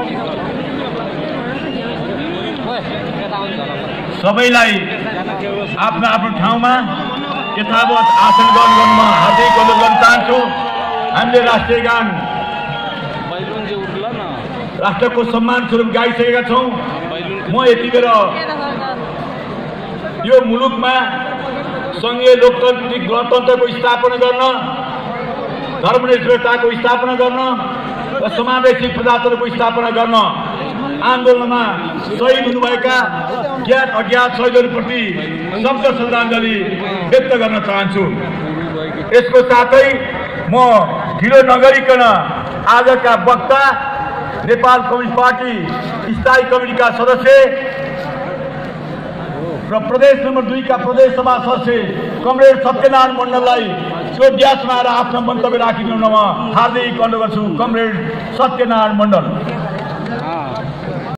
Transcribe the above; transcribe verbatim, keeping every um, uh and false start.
सबैलाई आफ्नो आफ्नो ठाउँमा यथावत आसन ग्रहण गर्नमा हार्दिक अनुरोध गर्न चाहन्छु। हामीले राष्ट्रिय गान राष्ट्रको सम्मान स्वरूप गाइसकेका छौँ। म यति बेर यो मुलुकमा संघीय लोकतान्त्रिक गणतन्त्रको स्थापना गर्न, धर्मनिरपेक्षताको स्थापना गर्न र समावेशी प्रजातन्त्रको स्थापना गर्न आन्दोलनमा शहीद हुनुभएका ज्ञात अज्ञात शहीदहरूप्रति शब्द श्रद्धाञ्जली व्यक्त गर्न चाहन्छु। यसको साथै म ढिलो नगरिकन आजका वक्ता नेपाल कम्युनिस्ट पार्टी स्थायी कमिटीका सदस्य र प्रदेश नम्बर दुई का प्रदेश सभा सदस्य कमरेड सत्यनारायण मण्डललाई चोड्यासमा आएर आफ्नो मन्तव्य राखिदिनुमा हार्दिक अनुरोध गर्छु। कमरेड सत्यनारायण मण्डल।